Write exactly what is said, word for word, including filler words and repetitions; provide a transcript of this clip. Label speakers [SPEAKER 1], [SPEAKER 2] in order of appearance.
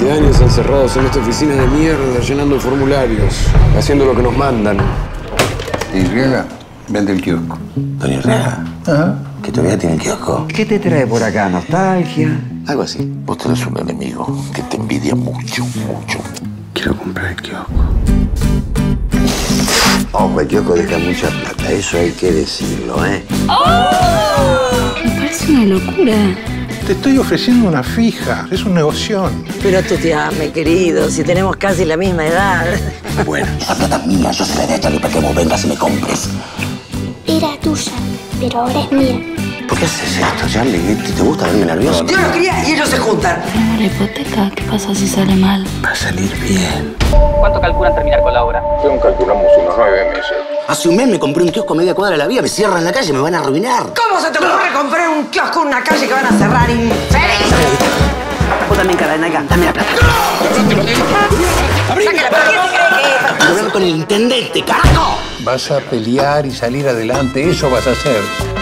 [SPEAKER 1] veinte años encerrados en esta oficina de mierda, llenando formularios, haciendo lo que nos mandan.
[SPEAKER 2] Y Riega vende el kiosco.
[SPEAKER 3] ¿Doña Riega?
[SPEAKER 2] Ajá.
[SPEAKER 3] ¿Que todavía tiene el kiosco?
[SPEAKER 4] ¿Qué te trae por acá? ¿Nostalgia?
[SPEAKER 3] Algo así. Vos tenés un enemigo que te envidia mucho, mucho.
[SPEAKER 2] Quiero comprar el kiosco.
[SPEAKER 3] Hombre, el kiosco deja mucha plata, eso hay que decirlo, ¿eh?
[SPEAKER 5] ¡Oh! Me parece una locura.
[SPEAKER 2] Te estoy ofreciendo una fija. Es un negoción.
[SPEAKER 6] Pero tuteame, querido, si tenemos casi la misma edad.
[SPEAKER 3] Bueno, esa plata es mía, yo se la he hecho para que vos vengas y me compres.
[SPEAKER 5] Era tuya, pero ahora es mía.
[SPEAKER 3] ¿Por qué haces esto, Charlie? ¿Te gusta verme nervioso?
[SPEAKER 6] Yo lo quería y ellos se juntan.
[SPEAKER 5] Tenemos la hipoteca, ¿qué pasa si sale mal?
[SPEAKER 3] Va a salir bien.
[SPEAKER 7] ¿Cuánto calculan terminar con la obra?
[SPEAKER 2] Según calculamos unos nueve meses.
[SPEAKER 3] Hace un mes me compré un kiosco a media cuadra de la vía. Me cierran la calle, me van a arruinar.
[SPEAKER 6] ¿Cómo se te ocurre comprar un kiosco en una calle que van a cerrar infeliz? Vos también, cara de nalga, dame la plata. ¡Sáquela! ¿Pero quién se cree que es?
[SPEAKER 3] Quiero hablar con el intendente, carajo.
[SPEAKER 2] Vas a pelear y salir adelante. Eso vas a hacer.